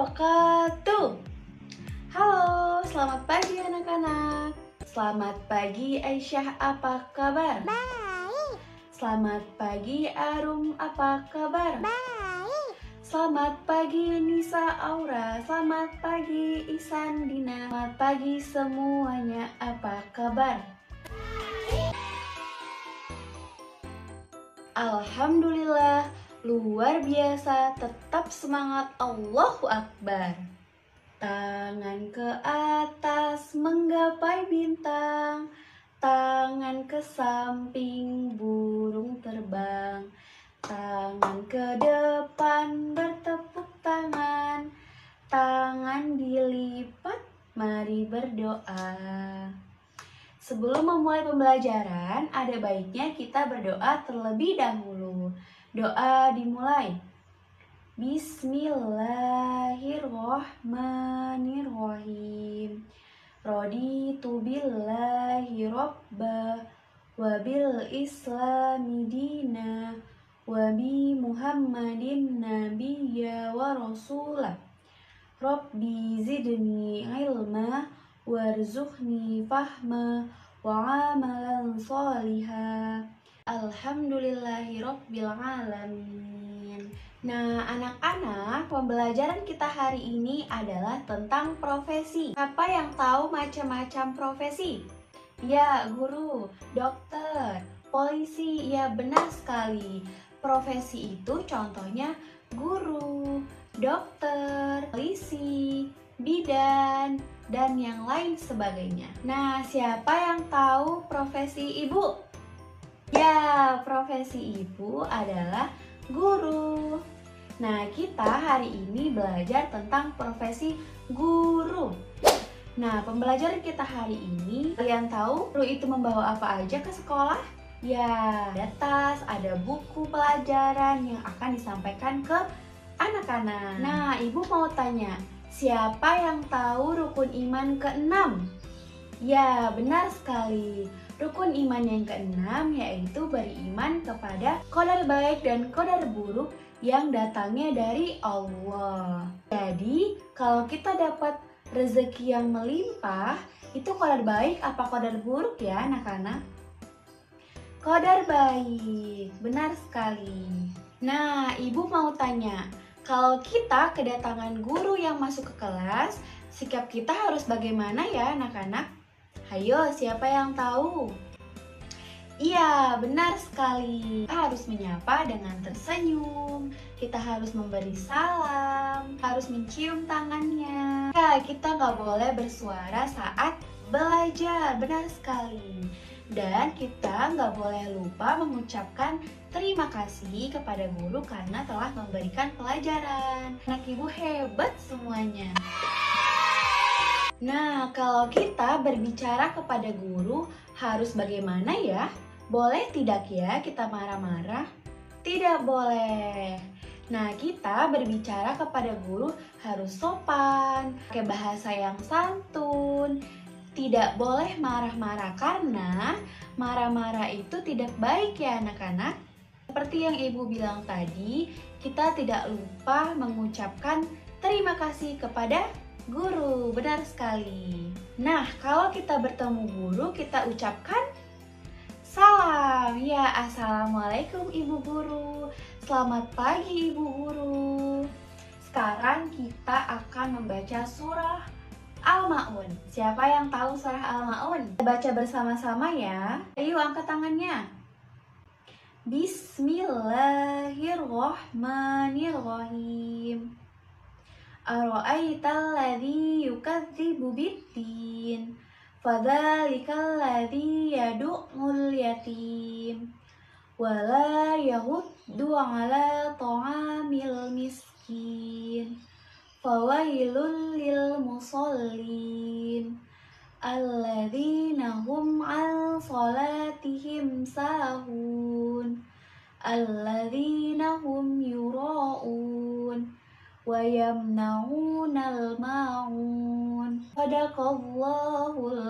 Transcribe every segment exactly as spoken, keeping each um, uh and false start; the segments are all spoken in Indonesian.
wabarakatuh. Halo, selamat pagi anak-anak. Selamat pagi Aisyah, apa kabar? Baik. Selamat pagi Arum, apa kabar? Baik. Selamat pagi Nisa Aura, selamat pagi Isan Dina, selamat pagi semuanya, apa kabar? Alhamdulillah, luar biasa, tetap semangat, Allahu Akbar. Tangan ke atas menggapai bintang, tangan ke samping burung terbang, tangan ke depan bertepuk tangan, tangan dilipat, mari berdoa. Sebelum memulai pembelajaran, ada baiknya kita berdoa terlebih dahulu. Doa dimulai. Bismillahirrohmanirrohim. Raditu billahi robba, wabil islami dina, wabi muhammadin nabiyya wa rasulah. Rabbi zidni ilma, warzuqni fahma, wa amalan sholiha. Alhamdulillahi rabbil alamin. Nah anak-anak, pembelajaran kita hari ini adalah tentang profesi. Siapa yang tahu macam-macam profesi? Ya, guru, dokter, polisi. Ya, benar sekali. Profesi itu contohnya guru, dokter, polisi, bidan, dan yang lain sebagainya. Nah, siapa yang tahu profesi ibu? Ya, profesi ibu adalah guru. Nah, kita hari ini belajar tentang profesi guru. Nah, pembelajaran kita hari ini, kalian tahu guru itu membawa apa aja ke sekolah? Ya, ada tas, ada buku pelajaran yang akan disampaikan ke anak-anak. Nah, ibu mau tanya, siapa yang tahu rukun iman keenam? Ya, benar sekali. Rukun iman yang keenam yaitu beriman kepada qadar baik dan qadar buruk yang datangnya dari Allah. Jadi, kalau kita dapat rezeki yang melimpah, itu qadar baik apa qadar buruk ya anak-anak? Qadar baik, benar sekali. Nah, ibu mau tanya, kalau kita kedatangan guru yang masuk ke kelas, sikap kita harus bagaimana ya anak-anak? Hayo, siapa yang tahu? Iya, benar sekali. Kita harus menyapa dengan tersenyum. Kita harus memberi salam. Harus mencium tangannya. Ya, kita nggak boleh bersuara saat belajar. Benar sekali. Dan kita nggak boleh lupa mengucapkan terima kasih kepada guru karena telah memberikan pelajaran. Anak ibu hebat semuanya. Nah, kalau kita berbicara kepada guru harus bagaimana ya? Boleh tidak ya kita marah-marah? Tidak boleh. Nah, kita berbicara kepada guru harus sopan, pakai bahasa yang santun. Tidak boleh marah-marah karena marah-marah itu tidak baik ya anak-anak. Seperti yang ibu bilang tadi, kita tidak lupa mengucapkan terima kasih kepada guru, benar sekali. Nah, kalau kita bertemu guru, kita ucapkan salam. Ya, assalamualaikum ibu guru. Selamat pagi ibu guru. Sekarang kita akan membaca surah Al-Ma'un. Siapa yang tahu surah Al-Ma'un? Baca bersama-sama ya. Ayo angkat tangannya. Bismillahirrohmanirrohim. Ara'aital ladzi yukadzibu biddin, fadzalikal ladzi yad'ul yatim, wala yahuddu 'ala ta'amil miskin, fawailul lil musallin, alladzina hum 'an salatihim sahun, alladzina hum yura'un wa yamna'unal ma'un. Shadaqallahul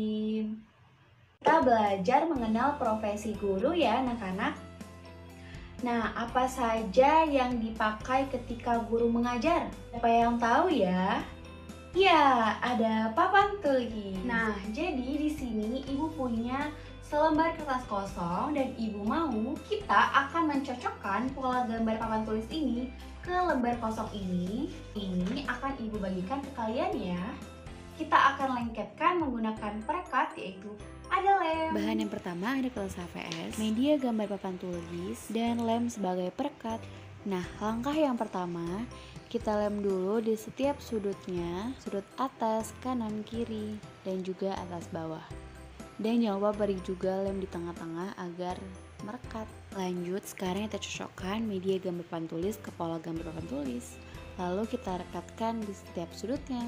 azim. Kita belajar mengenal profesi guru ya anak-anak. Nah, apa saja yang dipakai ketika guru mengajar? Siapa yang tahu ya? Ya, ada papan tulis. Nah, jadi di sini ibu punya selembar kertas kosong dan ibu mau kita akan mencocokkan pola gambar papan tulis ini ke lembar kosong ini. Ini akan ibu bagikan ke kalian ya. Kita akan lengketkan menggunakan perekat, yaitu ada lem. Bahan yang pertama ada kertas H V S, media gambar papan tulis, dan lem sebagai perekat. Nah, langkah yang pertama, kita lem dulu di setiap sudutnya, sudut atas, kanan, kiri, dan juga atas bawah. Dan jangan lupa beri juga lem di tengah-tengah agar merekat. Lanjut, sekarang kita cocokkan media gambar papan tulis ke pola gambar papan tulis. Lalu kita rekatkan di setiap sudutnya.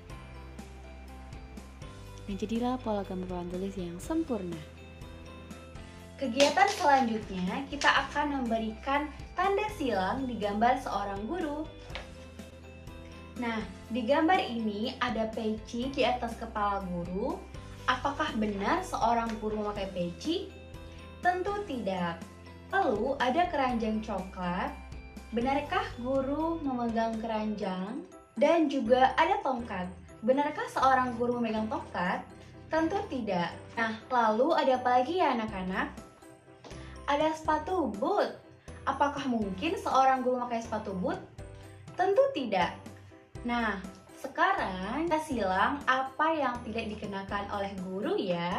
Dan jadilah pola gambar papan tulis yang sempurna. Kegiatan selanjutnya, kita akan memberikan tanda silang di gambar seorang guru. Nah, di gambar ini ada peci di atas kepala guru. Apakah benar seorang guru memakai peci? Tentu tidak. Lalu ada keranjang coklat. Benarkah guru memegang keranjang? Dan juga ada tongkat. Benarkah seorang guru memegang tongkat? Tentu tidak. Nah, lalu ada apa lagi ya anak-anak? Ada sepatu boot. Apakah mungkin seorang guru memakai sepatu boot? Tentu tidak. Nah, sekarang kita silang apa yang tidak dikenakan oleh guru ya.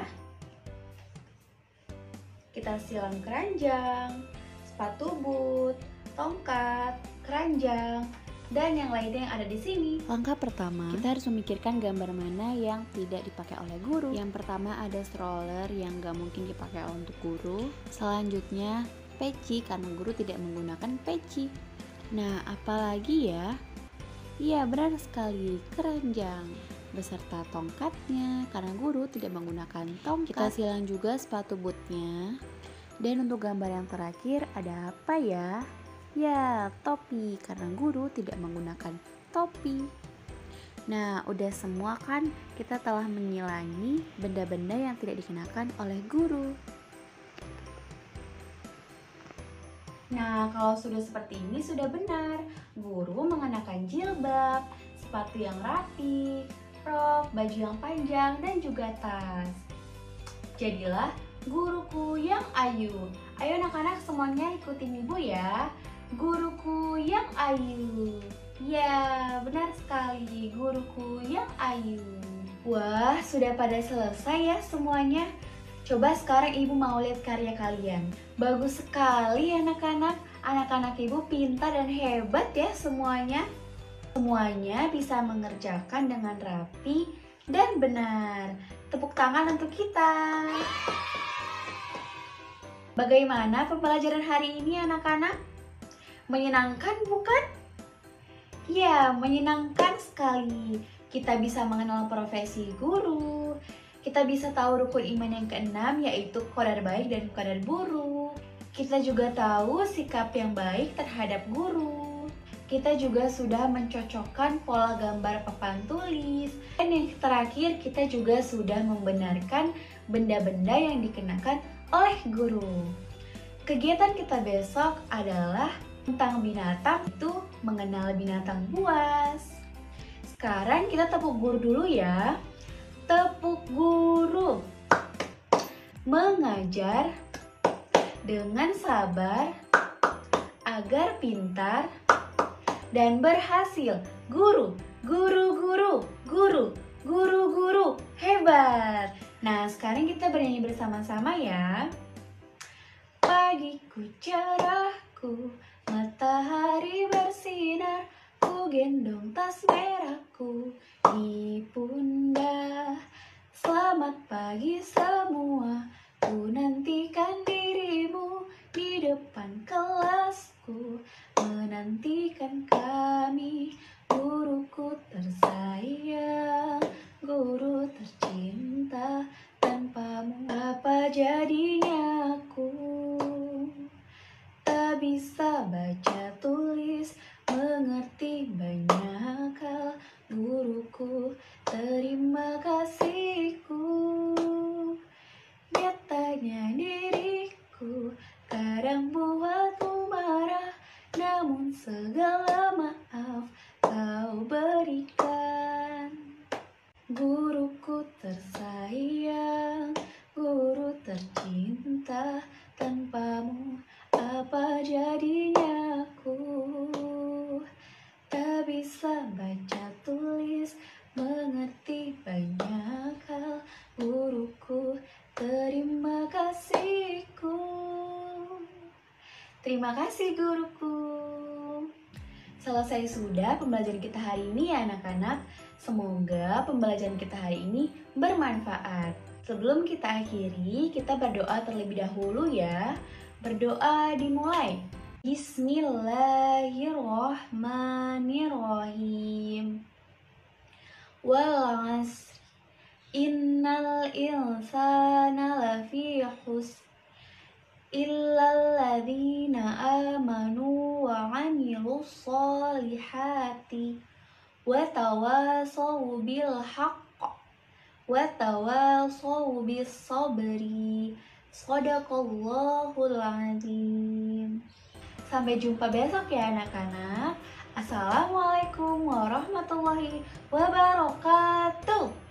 Kita silang keranjang, sepatu boot, tongkat, keranjang, dan yang lainnya yang ada di sini. Langkah pertama, kita harus memikirkan gambar mana yang tidak dipakai oleh guru. Yang pertama ada stroller yang gak mungkin dipakai untuk guru. Selanjutnya peci karena guru tidak menggunakan peci. Nah, apalagi ya? Iya, benar sekali, keranjang beserta tongkatnya karena guru tidak menggunakan tongkat. Kita silang juga sepatu bootnya. Dan untuk gambar yang terakhir ada apa ya? Ya, topi karena guru tidak menggunakan topi. Nah, udah semua kan kita telah menyilangi benda-benda yang tidak dikenakan oleh guru. Nah, kalau sudah seperti ini sudah benar. Guru mengenakan jilbab, sepatu yang rapi, rok, baju yang panjang, dan juga tas. Jadilah guruku yang ayu. Ayo anak-anak semuanya ikutin ibu ya. Guruku yang ayu. Ya, benar sekali, guruku yang ayu. Wah, sudah pada selesai ya semuanya. Coba sekarang ibu mau lihat karya kalian. Bagus sekali anak-anak. Anak-anak ibu pintar dan hebat ya semuanya. Semuanya bisa mengerjakan dengan rapi dan benar. Tepuk tangan untuk kita. Bagaimana pembelajaran hari ini anak-anak? Menyenangkan bukan? Ya, menyenangkan sekali. Kita bisa mengenal profesi guru. Kita bisa tahu rukun iman yang keenam, yaitu qadar baik dan qadar buruk. Kita juga tahu sikap yang baik terhadap guru. Kita juga sudah mencocokkan pola gambar papan tulis. Dan yang terakhir, kita juga sudah membenarkan benda-benda yang dikenakan oleh guru. Kegiatan kita besok adalah tentang binatang, itu mengenal binatang buas. Sekarang kita tepuk guru dulu ya. Tepuk guru. Mengajar dengan sabar agar pintar dan berhasil. Guru, guru, guru, guru, guru, guru, hebat. Nah, sekarang kita bernyanyi bersama-sama ya. Pagiku cerahku, matahari bersinar, ku gendong tas merahku di pundak. Selamat pagi semua, ku nantikan dirimu di depan kelasku, menantikan kami, guruku tersayang, guru tercinta, tanpamu apa jadinya aku? Tak bisa baca tulis, mengerti banyak hal, guruku terima kasihku. Nyatanya diriku kadang buatmu segala maaf kau berikan. Guruku tersayang, guru tercinta, tanpamu apa jadinya aku? Tak bisa baca tulis, mengerti banyak hal. Guruku, terima kasihku. Terima kasih guruku. Selesai sudah pembelajaran kita hari ini ya anak-anak. Semoga pembelajaran kita hari ini bermanfaat. Sebelum kita akhiri, kita berdoa terlebih dahulu ya. Berdoa dimulai. Bismillahirrahmanirrahim. Wal 'asri innal insana lafi khusr illal ladzina amanu wa 'amilus solihati wa tawasaw bil haqq wa tawasaw bis sabri. Shadaqallahul azim. Sampai jumpa besok ya anak-anak. Assalamualaikum warahmatullahi wabarakatuh.